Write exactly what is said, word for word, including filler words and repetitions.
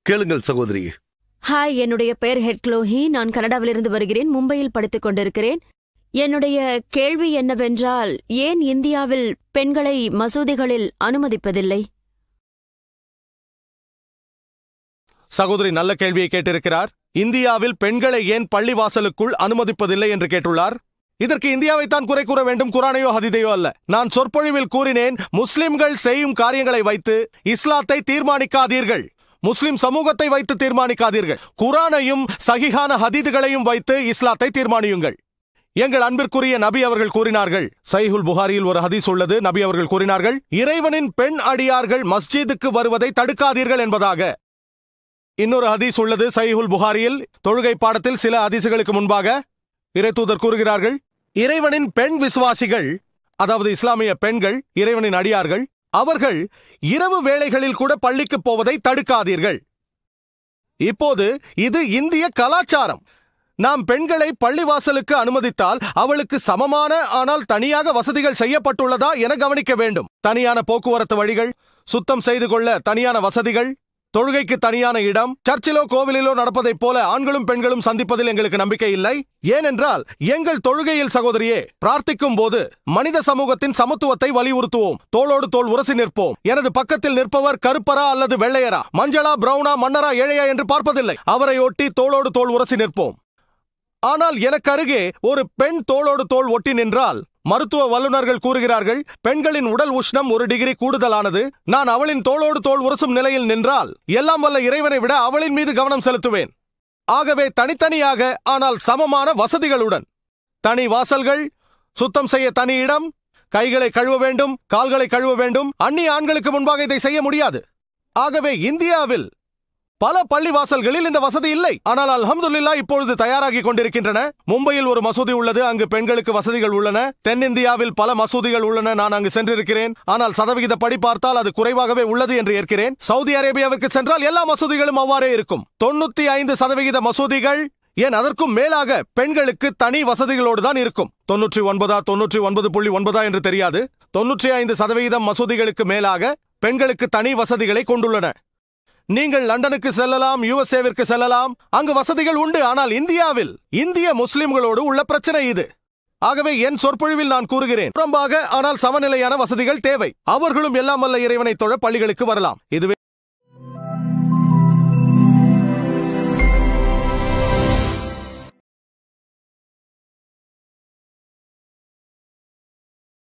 கேளுங்கள் சகோதரி. ஹாய், என்னுடைய பெயர் ஹெட்க்ளோஹி. நான் கனடாவிலிருந்து வருகிறேன். மும்பையில் படித்துக் கொண்டிருக்கிறேன். என்னுடைய கேள்வி என்னவென்றால், ஏன் இந்தியாவில் பெண்களை மசூதிகளில் அனுமதிப்பதில்லை? சகோதரி நல்ல கேள்வியை கேட்டிருக்கிறார். இந்தியாவில் பெண்களை ஏன் பள்ளிவாசலுக்குள் அனுமதிப்பதில்லை என்று கேட்டுள்ளார். இதற்கு இந்தியாவைத்தான் குறை கூற வேண்டும், குரானையோ ஹதீதையோ அல்ல. நான் சொற்பொழிவில் கூறினேன், முஸ்லிம்கள் செய்யும் காரியங்களை வைத்து இஸ்லாத்தை தீர்மானிக்காதீர்கள், முஸ்லிம் சமூகத்தை வைத்து தீர்மானிக்காதீர்கள். குரானையும் சஹிஹான ஹதீதுகளையும் வைத்து இஸ்லாத்தை தீர்மானியுங்கள். எங்கள் அன்பிற்குரிய நபி அவர்கள் கூறினார்கள், சஹீஹுல் புகாரியில் ஒரு ஹதீஸ் உள்ளது. நபி அவர்கள் கூறினார்கள், இறைவனின் பெண் அடியார்கள் மஸ்ஜிதுக்கு வருவதை தடுக்காதீர்கள் என்பதாக. இன்னொரு ஹதீஸ் உள்ளது சஹீஹுல் புகாரியில். தொழுகை பாடத்தில் சில ஹதீசுகளுக்கு முன்பாக இறைத்தூதர் கூறுகிறார்கள், இறைவனின் பெண் விசுவாசிகள், அதாவது இஸ்லாமிய பெண்கள், இறைவனின் அடியார்கள், அவர்கள் இரவு வேளைகளில் கூட பள்ளிக்கு போவதை தடுக்காதீர்கள். இப்போது இது இந்திய கலாச்சாரம். நாம் பெண்களை பள்ளிவாசலுக்கு அனுமதித்தால் அவளுக்கு சமமான ஆனால் தனியாக வசதிகள் செய்யப்பட்டுள்ளதா என கவனிக்க வேண்டும். தனியான போக்குவரத்து வழிகள், சுத்தம் செய்து கொள்ள தனியான வசதிகள், தொழுகைக்கு தனியான இடம். சர்ச்சிலோ கோவிலிலோ நடப்பதைப் போல ஆண்களும் பெண்களும் சந்திப்பதில் எங்களுக்கு நம்பிக்கை இல்லை. ஏனென்றால் எங்கள் தொழுகையில் சகோதரியே பிரார்த்திக்கும் போது மனித சமூகத்தின் சமத்துவத்தை வலியுறுத்துவோம். தோளோடு தோள் உரசி நிற்போம். எனது பக்கத்தில் நிற்பவர் கருப்பரா அல்லது வெள்ளையரா, மஞ்சளா பிரவுனா, மன்னரா ஏழையா என்று பார்ப்பதில்லை. அவரை ஒட்டி தோளோடு தோள் உரசி நிற்போம். ஆனால் எனக்கு அருகே ஒரு பெண் தோளோடு தோள் ஒட்டி நின்றால் மருத்துவ வல்லுநர்கள் கூறுகிறார்கள், பெண்களின் உடல் உஷ்ணம் ஒரு டிகிரி கூடுதலானது. நான் அவளின் தோளோடு தோள் உரசும் நிலையில் நின்றால் எல்லாம் வல்ல இறைவனை விட அவளின் மீது கவனம் செலுத்துவேன். ஆகவே தனித்தனியாக ஆனால் சமமான வசதிகளுடன், தனி வாசல்கள், சுத்தம் செய்ய தனி இடம், கைகளை கழுவ வேண்டும், கால்களை கழுவ வேண்டும். அந்நிய ஆண்களுக்கு முன்பாக இதை செய்ய முடியாது. ஆகவே இந்தியாவில் பல பள்ளிவாசல்களில் இந்த வசதி இல்லை. ஆனால் அல்ஹம்துலில்லாஹ் இப்பொழுது தயாராகி கொண்டிருக்கின்றன. மும்பையில் ஒரு மசூதி உள்ளது, அங்கு பெண்களுக்கு வசதிகள் உள்ளன. தென்னிந்தியாவில் பல மசூதிகள் உள்ளன, நான் அங்கு சென்றிருக்கிறேன். ஆனால் சதவிகித படி பார்த்தால் அது குறைவாகவே உள்ளது என்று ஏற்கிறேன். சவுதி அரேபியாவிற்கு சென்றால் எல்லா மசூதிகளும் அவ்வாறே இருக்கும். தொண்ணூத்தி ஐந்து சதவிகித மசூதிகள், ஏன் அதற்கும் மேலாக பெண்களுக்கு தனி வசதிகளோடு தான் இருக்கும். தொன்னூற்றி ஒன்பதா தொன்னூற்றி ஒன்பது புள்ளி ஒன்பதா என்று தெரியாது. தொன்னூற்றி ஐந்து சதவிகிதம் மசூதிகளுக்கு மேலாக பெண்களுக்கு தனி வசதிகளை கொண்டுள்ளன. நீங்கள் லண்டனுக்கு செல்லலாம், யுஎஸ்ஏவிற்கு செல்லலாம், அங்கு வசதிகள் உண்டு. ஆனால் இந்தியாவில் இந்திய முஸ்லிம்களோடு உள்ள பிரச்சனை இது. ஆகவே என் சொற்பொழிவில் நான் கூறுகிறேன், புறம்பாக ஆனால் சமநிலையான வசதிகள் தேவை. அவர்களும் எல்லாம் வல்ல இறைவனை தொழ பள்ளிகளுக்கு வரலாம். இதுவே